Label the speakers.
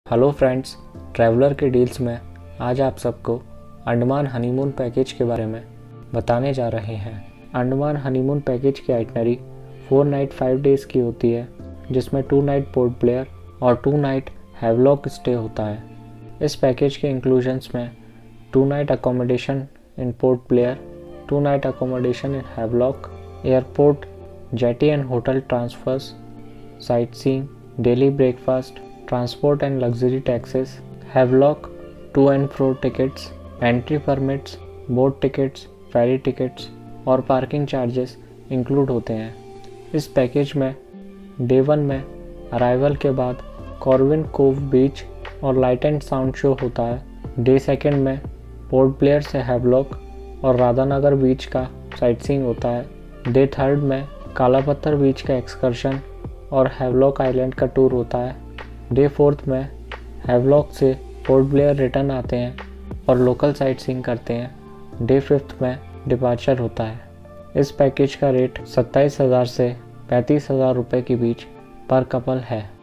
Speaker 1: Hello friends, traveller के deals में आज आप सबको अंडमान हनीमून पैकेज के बारे में बताने जा रहे हैं। अंडमान हनीमून पैकेज की आइटनरी 4 नाइट 5 डेज़ की होती है, जिसमें 2 नाइट पोर्ट ब्लेयर और 2 नाइट हैवलॉक स्टे होता है। इस पैकेज के इंक्लूजन्स में 2 night accommodation in Port Blair, 2 night accommodation in Havelock, airport, jetty and hotel transfers, sight seeing, daily breakfast, transport and luxury taxes, Havelock, to and fro tickets, entry permits, boat tickets, ferry tickets और parking charges include होते हैं। इस package में day 1 में arrival के बाद कॉर्विन CoV बीच और light and sound show होता है। डे 2 में पोर्ट ब्लेयर से हैवलॉक और राधानगर बीच का साइटसीइंग होता है। डे 3 में काला पत्थर बीच का एक्सकर्शन और हैवलॉक आइलैंड का टूर होता है। डे 4 में हैवलॉक से पोर्ट ब्लेयर रिटर्न आते हैं और लोकल साइटसीइंग करते हैं। डे 5 में डिपार्चर होता है। इस पैकेज का रेट 27,000 से 35,000 रुपये के बीच पर कपल है।